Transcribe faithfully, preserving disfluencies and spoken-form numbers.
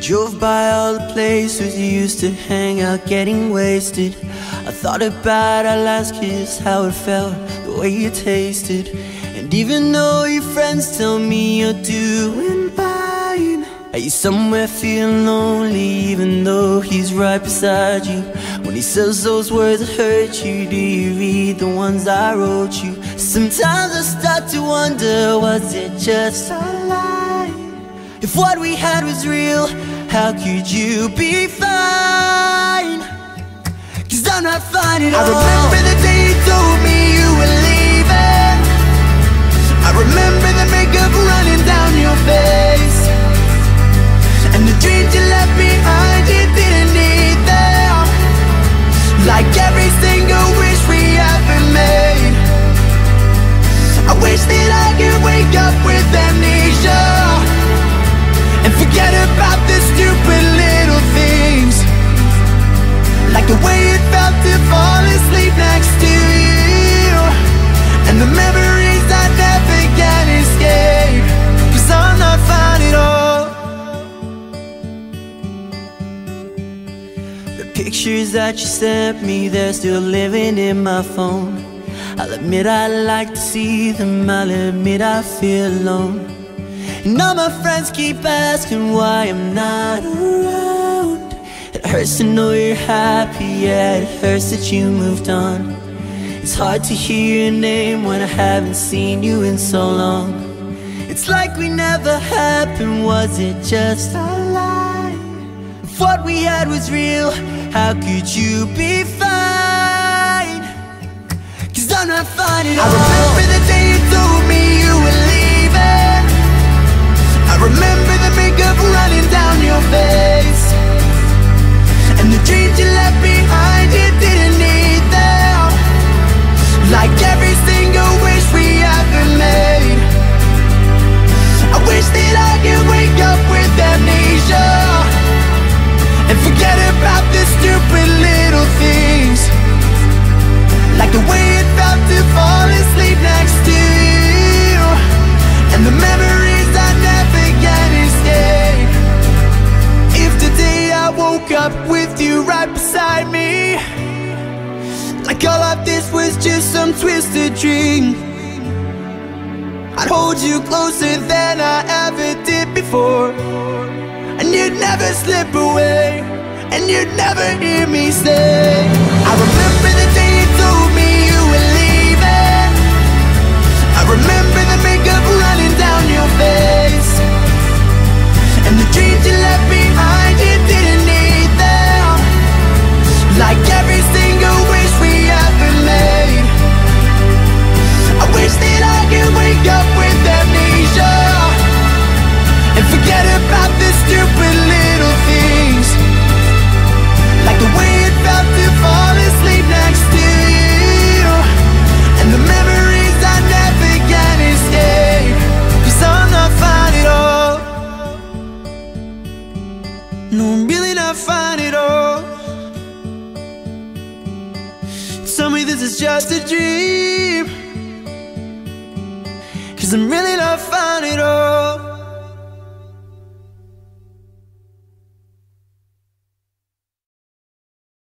Drove by all the places you used to hang out getting wasted. I thought about our last kiss, how it felt, the way you tasted. And even though your friends tell me you're doing fine, are you somewhere feeling lonely even though he's right beside you? When he says those words that hurt you, do you read the ones I wrote you? Sometimes I start to wonder, was it just a lie? If what we had was real, how could you be fine? Cause I'm not fine at all. I remember the day you told me you were leaving. I remember the makeup running down your face, and the dreams you left behind you didn't need them. Like every single wish we ever made. I wish that I could wake up with amnesia and forget about the stupid little things, like the way it felt to fall asleep next to you, and the memories I never can escape. Cause I'm not fine at all. The pictures that you sent me, they're still living in my phone. I'll admit I like to see them, I'll admit I feel alone. And all my friends keep asking why I'm not around. It hurts to know you're happy, yeah, it hurts that you moved on. It's hard to hear your name when I haven't seen you in so long. It's like we never happened, was it just a lie? If what we had was real, how could you be fine? Cause I'm not fine at all. I remember the day you told me you were leaving. I remember the makeup running down your face, and the dreams you left behind you didn't need them. Like every single wish we ever made. I wish that I could wake up with amnesia and forget about the stupid little things, like the way it felt to fall asleep next to you, and the memories I never can escape. If today I woke up with you right beside me, like all of this was just some twisted dream, I'd hold you closer than I ever did before, and you'd never slip away, and you'd never hear me say, I remember the day you told me you were leaving. I remember the makeup running down your face, and the dreams you left behind you didn't need them. Like every single wish we ever made. I wish that I could wake up with amnesia and forget about the stupid little things, like the way it felt to fall asleep next to you, and the memories I never can escape. Cause I'm not fine at all. No, I'm really not fine at all. Tell me this is just a dream, cause I'm really not fine at all.